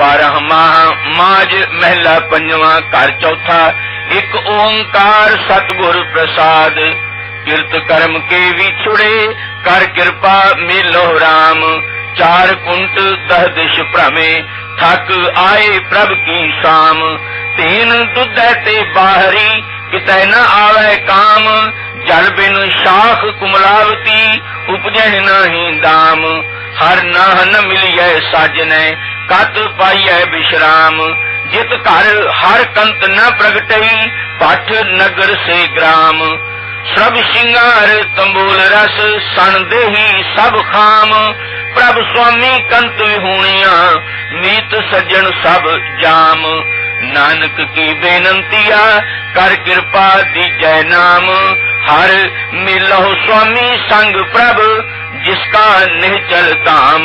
12 माह माज महला पंजवा घर चौथा। एक ओंकार सतगुर प्रसाद। किरत कर्म के विछुड़े कर कृपा मिलो राम। 4 कुंट 10 दिश भ्रमे थक आए प्रभ की शाम। 3 दुध ते बाहरी कितै न आवे काम। जल बिन शाख कुमलावती उपजह नहीं दाम। हर नाह न मिलिए साजने कत पाइए विश्राम। जित घर हर कंत न प्रगटई पठ नगर से ग्राम। सब सिंगार तंबोल रस सन देही सब खाम। प्रभ स्वामी कंत विहूणिया मीत सज्जन सब जाम। नानक की बेनंतिया कर कृपा दीजै नाम। हर मिलो स्वामी संग प्रभ जिसका निश्चल धाम।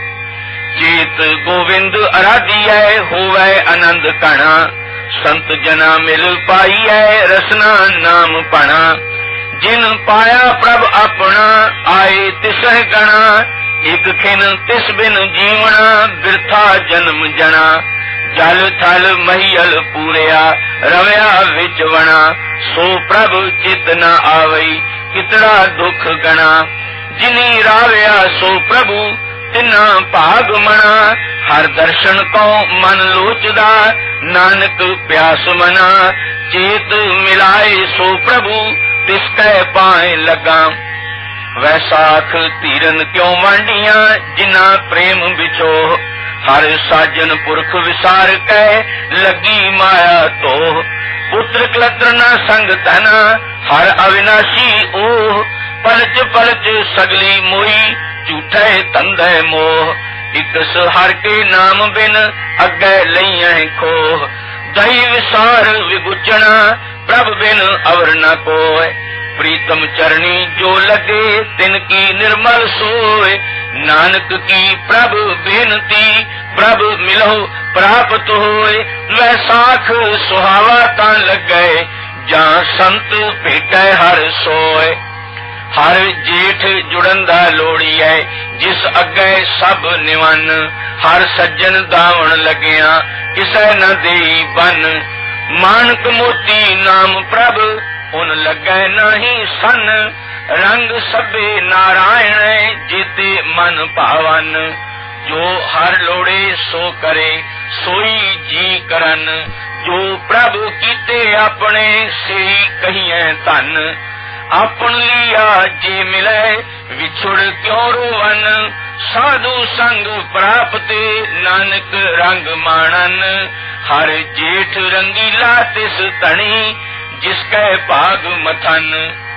चेत गोविंद आराधियै होवै आनंद कणा। संत जना मिल पाइयै रसना नाम पणा। जिन पाया प्रभ अपना आए तिसह गणा। एक खिन तिस बिन जीवना बिरथा जन्म जना। जल थल महियल पूरिया रवया विच वणा। सो प्रभ चित न आवई कितड़ा दुख गणा। जिनी रावया सो प्रभु तिना भाग मना। हर दर्शन को मन लोचदा नानक प्यास मना। चेत मिलाए सो प्रभु तिसकै पाए लगा। वैसाख तीरन क्यों मांडिया जिना प्रेम बिछोह। हर साजन पुरख विसार कै लगी माया तोह। पुत्र कलत्र न संग तना हर अविनाशी ओह। पलच पलच सगली मोई झूठे तंदै मोह। इकस हर के नाम बिन अगे लइया खोह। दई विसार विगुचना प्रभ बिन अवर न कोय। प्रीतम चरणी जो लगे तिनकी निर्मल सोय। नानक की प्रभ बेनती प्रभ मिलो प्राप्त होय। वैसाख सुहावा तां लगे जां संत भेटै हर सोय। हर जेठ जुड़ंदा लोड़िए जिस अगे सब निवन। हर सज्जन दावण लगिया किसै न देई बन। मानक मोती नाम प्रभ उन लगे नहीं सन। रंग सबे नारायण जेते मन भावन। जो हर लोड़े सो करे सोई जी करन। जो प्रभु कीते अपने से कहिए धन। अपन लिया जे मिले विछुड़ क्यों रोवन। साधु संग प्राप्त नानक रंग माणन। हर जेठ रंगीला तिस तणी जिसके भाग मथन।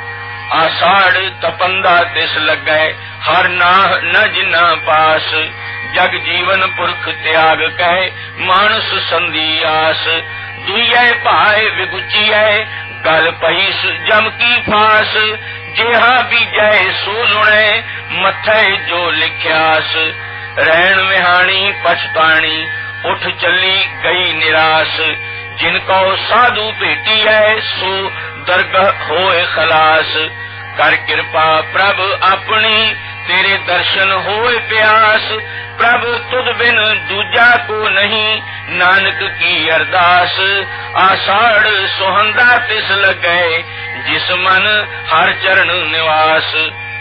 आषाढ़ तपंदा तिस लगे हर नाह न जिना पास। जग जीवन पुरख त्याग कह मानस संधि आस। दुइये भाए विगुचिए गल पहीस जम की फास। जेहा बीजय सो लुणे मथे जो लिख्यास। रैन विहाणी पछताणी उठ चली गई निराश। जिनको साधु भेटी है सो दरगह होए खलास। कर कृपा प्रभ अपनी तेरे दर्शन होए प्यास। प्रभ तुद बिन दूजा को नहीं नानक की अरदास। आषाढ़ सुहंदा तिस लगे जिस मन हर चरण निवास।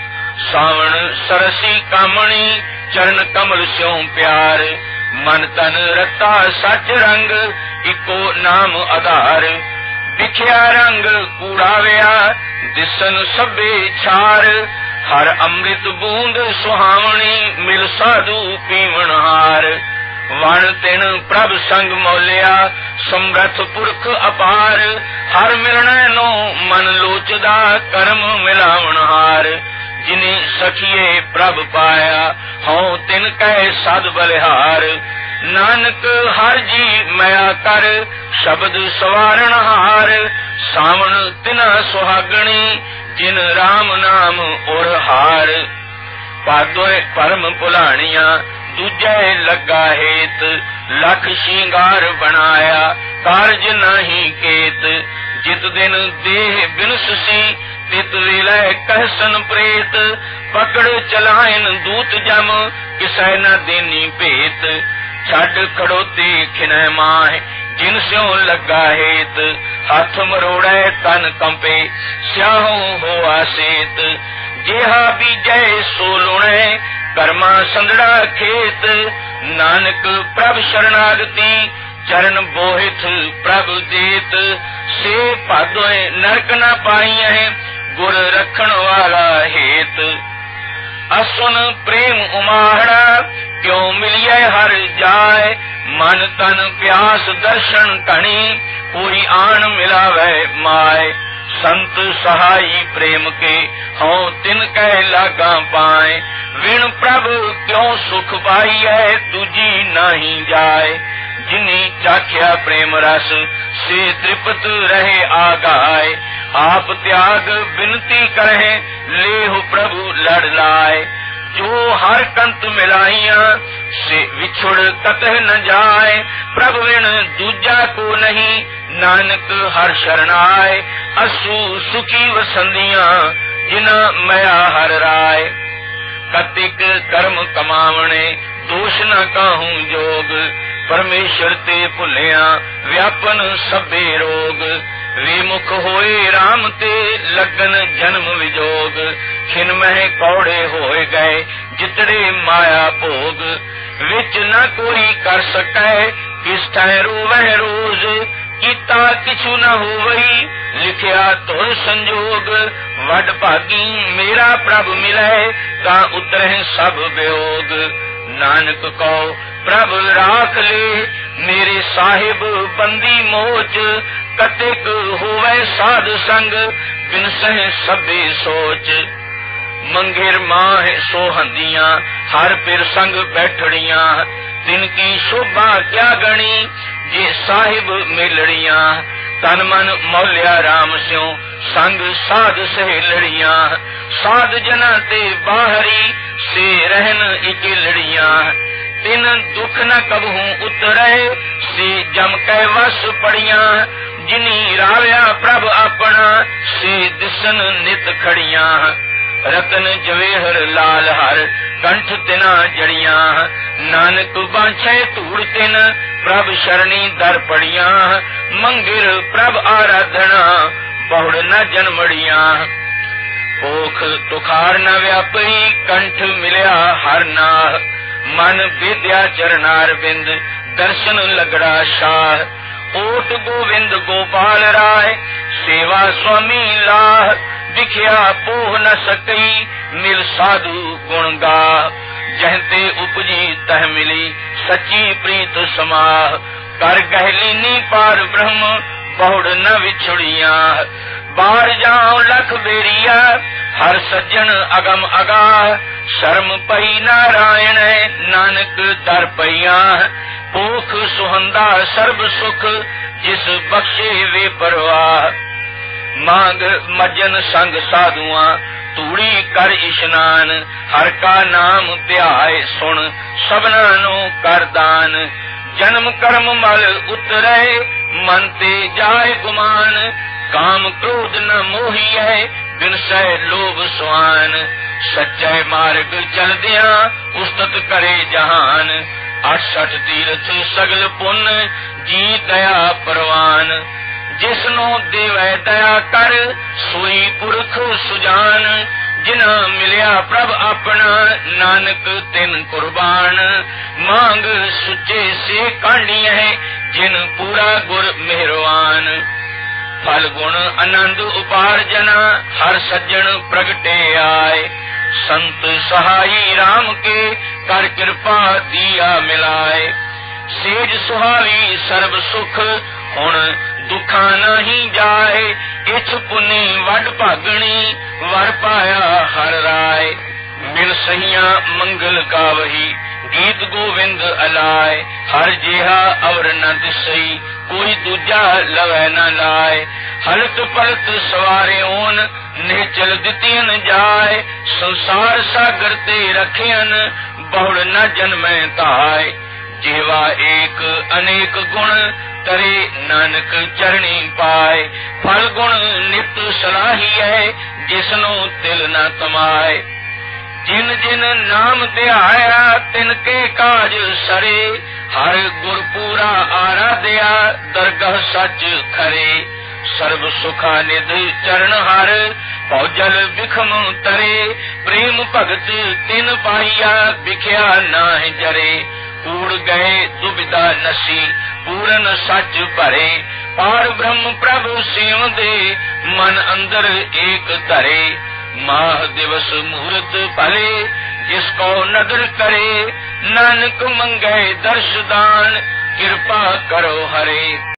सावण सरसी कामणी चरण कमल स्यों प्यार। मन तन रता सच रंग इको नाम आधार। बिखिया रंग कूड़ाव्या दिसन सबे छार। हर अमृत बूंद सुहावनी मिल साधु पीवण हार। वण तिन प्रभ संग मोलिया समरथ पुरख अपार। हर मिलने नो मन लोचदा कर्म मिलावण हार। जिनी सखिए प्रभ पाया हों तिन कै सद बलिहार। नानक हर जी मया कर शब्द सवारण हार। सावण तिना सुहागणी जिन राम नाम उर हार। पादोए परम भुलाणिया दूजे लगा हेत। लख श्रृंगार बनाया कारज नहीं केत। जित दिन देह बिनसी तित विलय कहसन प्रेत। पकड़ चलायन दूत जम किसै न देनी भेत। छड़ खड़ोती खिनै माह जिन स्यों लगा हेत हाथ मरोड़े तन कंपे स्याहों होआ सेत जेहा बीजै सो लुणै कर्मा संदड़ा खेत नानक प्रभ शरणागति चरण बोहित प्रभ देत से भादोए नरक न पाई गुर रखण वाला हेत असुन प्रेम उमाहड़ा क्यों मिलिए हर जाय मन तन प्यास दर्शन कणी कोई आन मिलावे माय संत सहाई प्रेम के हों तिन कह लागा पाए विण प्रभु क्यों सुख पाई है दूजी नहीं जाए जिनी चाख्या प्रेम रस से तृप्त रहे आगाए आप त्याग बिनती करें लेहु प्रभु लड़ लाए जो हर कंत मिलाइया से विछुड़ कतः न जाए प्रभु विण दूजा को नहीं नानक हर शरणाए असु सुखी वसंदिया जिना मया हर राय कतिक कर्म कमावणे दोष न कहूं जोग परमेश्वर ते भुलिया व्यापन सबे रोग विमुख होए राम ते लगन जन्म विजोग खिन मह कौड़े होए गए जितड़े माया भोग विच न कोई कर सकै किस ठहरो वह रोज कीता किछु न होवई लिखिया तुर संजोग वड भागी मेरा प्रभ मिले ता उतरह सब वियोग नानक को प्रभ राख ले मेरे साहिब बंदी मोच कतिक होवे साध संग बिन सह सबे सोच मंगिर माह सोहंदिया हर पिर संग बैठड़िया तिनकी शोभा क्या गणी जे साहिब मिलड़िया तन मन मौलिया राम स्यों संग साध सहेलड़िया साध जना ते बाहरी से रहन इकिलड़िया तिन दुख न कबहू उतरे से जम कै वस पड़िया जिनी राव्या प्रभ अपना से दिसन नित खड़िया रतन जवेहर लाल हर कंठ तिना जड़िया नानक बाछे धूड़ तिन प्रभ शरणी दर पड़िया मंगिर प्रभ आराधना बहुड़ न जन्मड़िया ओख तुखार न व्यापी कंठ मिलिया हर नाह मन विद्या चरनार बिंद दर्शन लगड़ा शाह ओट गोविंद गोपाल राय सेवा स्वामी लाह दिखिया पोह न सकई मिल साधु गुण गाह जहते उपजी तह मिली सच्ची प्रीत समाह कर गहलीनी पार ब्रह्म बहुड़ न विछुड़िया बार जाओ लख बेरिया हर सज्जन अगम अगाह शर्म पई नारायण नानक दर पैया पोख सुहंदा सर्ब सुख जिस बख्शे वे परवाह मांग मजन संग साधुआ तूड़ी कर इशनान हर का नाम ध्याय सुन सबना नो कर दान जन्म कर्म मल उतरे मन ते जाय गुमान काम क्रोध न मोही है बिन सह लोभ स्वान सच्चे मार्ग चल दिया उस्तत करे जहान 68 तीर्थ सगल पुण्य जी दया परवान जिसनो देवै दया कर सोई पुरख सुजान जिना मिलिया प्रभ अपना नानक तिन कुर्बान मांग सुचे से कांडी है जिन पूरा गुर मेहरवान फल गुण आनंद उपार्जना हर सज्जन प्रगटे आए संत सहाई राम के कर कृपा दिया मिलाए सेज सुहावी सर्व सुख हुण दुखा नहीं जाए इछ पुनि वड भागणी वर पाया हर राय मिल सहिया मंगल गावही गीत गोविंद अलाय हर जेहा और न दिसई कोई दूजा लवै न लाए हलत पलत सवारे ओन निचल दितियन जाय संसार सागर ते रखियन बहुड़ न जन्मै ताय जेवा एक अनेक गुण तरे नानक चरणी पाए फल गुण नित सलाही है जिसनो तिल न तमाए जिन जिन नाम ध्याया तिनके काज सरे हर गुर पूरा आराध्या दरगह सच खरे सर्व सुखा निध चरण हर पौजल बिखम तरे प्रेम भगत तिन पाइया बिख्या नाहि जरे कूड़ गए दुविधा नसी पूरन सच भरे पार ब्रह्म प्रभु सेव दे मन अंदर एक धरे माह दिवस मुहूर्त भले जिसको नदर करे नानक मंगे दर्श दान कृपा करो हरे।